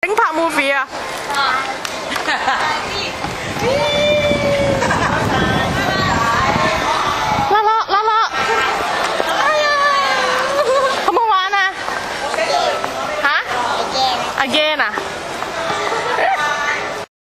影拍 movie 啊！拉，哎呀，好唔好玩啊？吓？Again 啊？